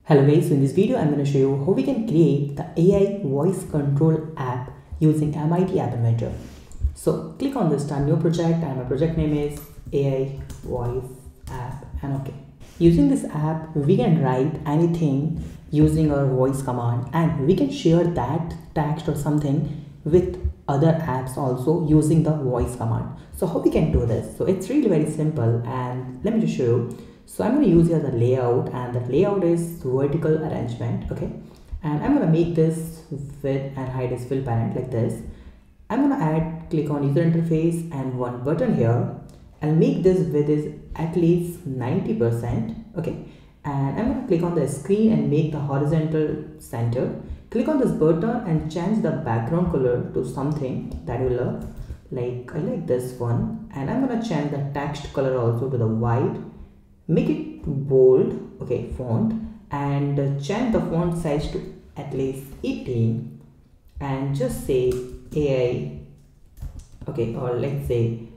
Hello guys, so in this video I'm going to show you how we can create the AI voice control app using MIT App Inventor. So click on this start new project and my project name is AI voice app and okay. Using this app we can write anything using our voice command and we can share that text or something with other apps also using the voice command. So how we can do this? So it's really very simple and let me just show you. So I'm going to use here the layout and that layout is vertical arrangement, okay, and I'm going to make this width and height is fill parent like this. I'm going to click on user interface and one button here. I'll make this width is at least 90%, okay, and I'm going to click on the screen and make the horizontal center. Click on this button and change the background color to something that you love, like I like this one, and I'm going to change the text color also to the white. Make it bold, okay, font, and change the font size to at least 18 and just say AI, okay, or let's say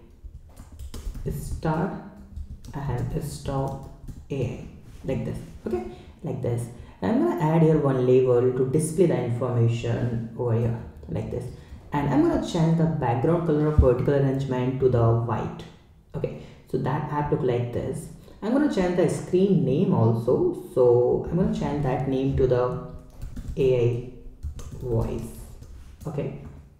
start and stop AI like this, okay, like this. And I'm gonna add here one label to display the information over here like this, and I'm gonna change the background color of vertical arrangement to the white, okay, so that app look like this. I'm going to change the screen name also, so I'm going to change that name to the AI voice, okay,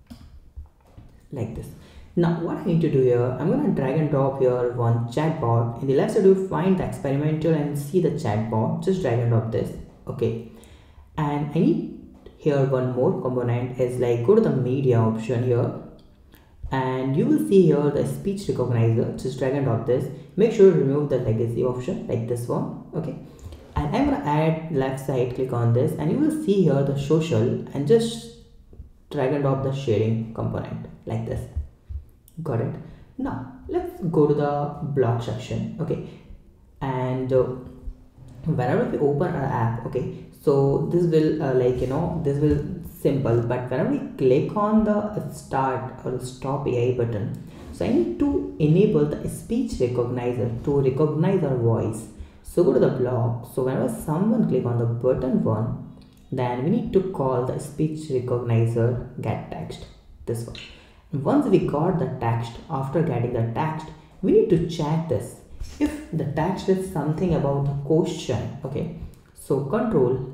like this. Now what I need to do here, I'm going to drag and drop here one chatbot. In the left side you find the experimental and see the chatbot, just drag and drop this, okay, and I need here one more component is like go to the media option here and you will see here the speech recognizer, just drag and drop this. Make sure to remove the legacy option like this one, okay, and I'm gonna add left side, click on this and you will see here the social and just drag and drop the sharing component like this. Got it? Now let's go to the block section, okay, and whenever we open our app, okay, so this will this will simple, but whenever we click on the start or stop AI button, so I need to enable the speech recognizer to recognize our voice. So go to the block. So whenever someone click on the button one, then we need to call the speech recognizer get text, this one. Once we got the text, after getting the text, we need to check this if the text is something about the question, okay, so control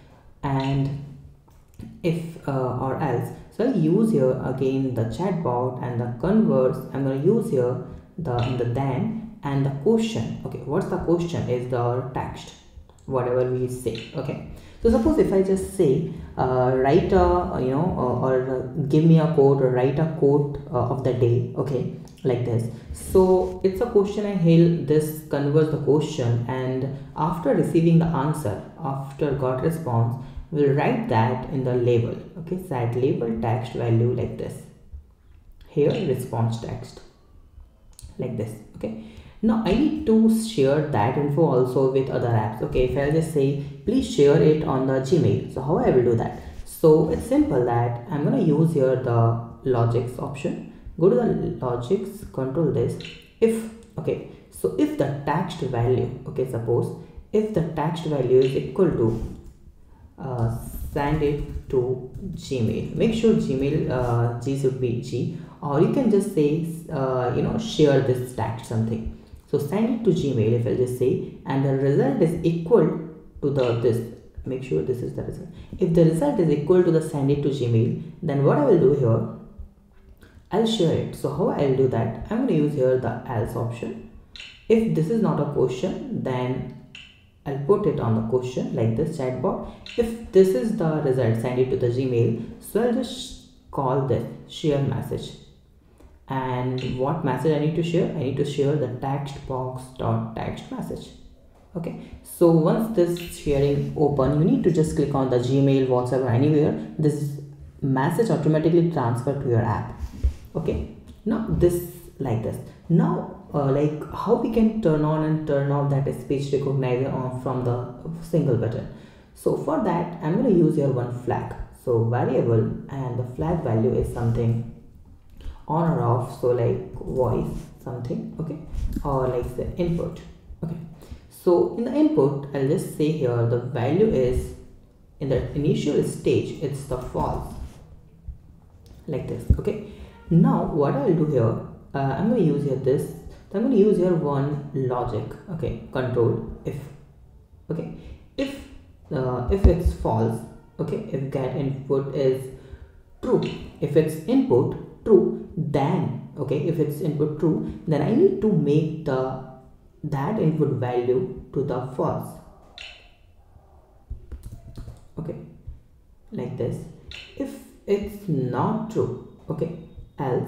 if or else. So I'll use here again the chatbot and the converse. I'm going to use here the then and the question, okay, what's the question is the text, whatever we say, okay. So suppose if I just say write a or give me a quote or write a quote of the day, okay, like this. So it's a question and he'll this converts the question, and after receiving the answer, after got response, we'll write that in the label, okay, set label text value like this, here response text like this, okay. Now I need to share that info also with other apps, okay. If I'll just say please share it on the Gmail, so how I will do that? So it's simple that I'm gonna use here the logics option. Go to the logics, control this, if, okay, so if the text value, okay, suppose if the text value is equal to send it to Gmail, make sure Gmail G should be G, or you can just say share this text something, so send it to Gmail if I'll just say, and the result is equal to the this, make sure this is the result. If the result is equal to the send it to Gmail, then what I will do here, I'll share it. So how I'll do that, I'm going to use here the else option. If this is not a question, then I'll put it on the question like this chatbot. If this is the result, send it to the Gmail, so I'll just call this share message. And what message I need to share? I need to share the text box dot text message, okay. So once this sharing open, you need to just click on the Gmail, WhatsApp or anywhere, this message automatically transfer to your app, okay. Now this like this. Now like how we can turn on and turn off that speech recognizer on from the single button. So for that I'm going to use here one flag, so variable, and the flag value is something on or off, so like voice something, okay, or like the input, okay. So in the input, I'll just say here the value is, in the initial stage, it's the false, like this. Okay, now what I'll do here, I'm going to use here this. I'm going to use here one logic. Okay, control if. Okay, if it's false. Okay, if get input is true, if it's input true, then okay, if it's input true, then I need to make that input value to the false. Okay, like this. If it's not true, okay, else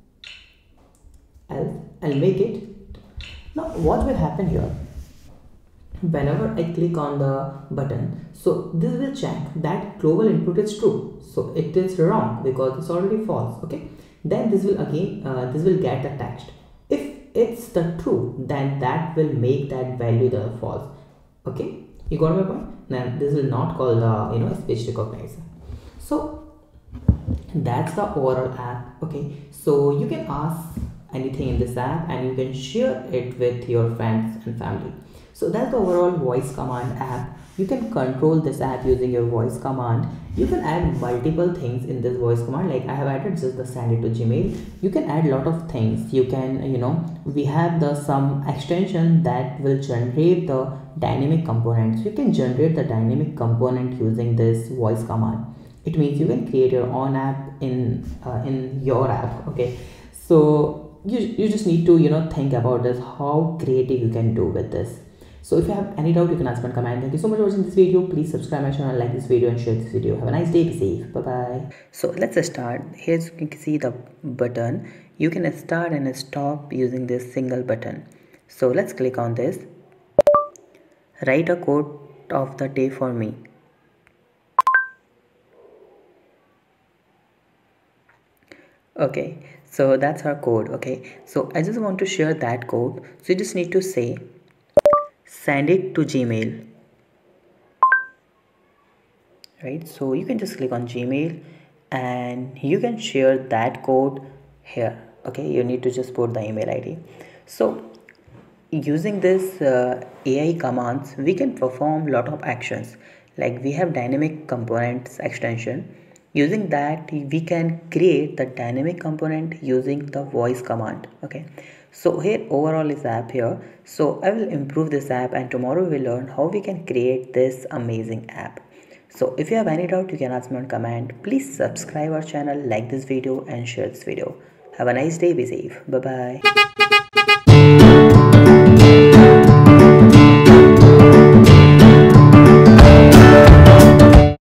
I'll make it. Now what will happen here, whenever I click on the button, so this will check that global input is true, so it is wrong because it's already false. Okay, then this will again this will get the text. If it's the true, then that will make that value the false. Okay, you got my point. Now this will not call the speech recognizer. So that's the overall app. Okay, so you can ask anything in this app and you can share it with your friends and family. So that's the overall voice command app. You can control this app using your voice command. You can add multiple things in this voice command, like I have added just the send it to Gmail. You can add a lot of things. You can, we have some extension that will generate the dynamic components. You can generate the dynamic component using this voice command. It means you can create your own app in your app. Okay, so you just need to think about this, how creative you can do with this. So if you have any doubt, you can ask me in comment. Thank you so much for watching this video. Please subscribe my channel, like this video and share this video. Have a nice day. Be safe. Bye bye. So let's start. Here you can see the button. You can start and stop using this single button. So let's click on this. Write a quote of the day for me. Okay, so that's our code. Okay, so I just want to share that code. So you just need to say send it to Gmail, right? So you can just click on Gmail and you can share that code here. Okay, you need to just put the email ID. So using this AI commands, we can perform lot of actions, like we have dynamic components extension. Using that, we can create the dynamic component using the voice command. Okay, so here overall is app here. So I will improve this app and tomorrow we will learn how we can create this amazing app. So if you have any doubt, you can ask me on comment. Please subscribe our channel, like this video and share this video. Have a nice day. Be safe. Bye bye.